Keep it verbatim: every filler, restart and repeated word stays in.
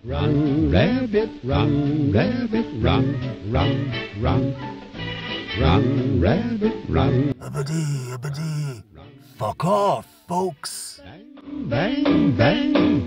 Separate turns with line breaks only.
Run, rabbit, run, rabbit, run, run, run. Run, rabbit, run.
Abadee, abadee. Fuck off, folks.
Bang, bang, bang.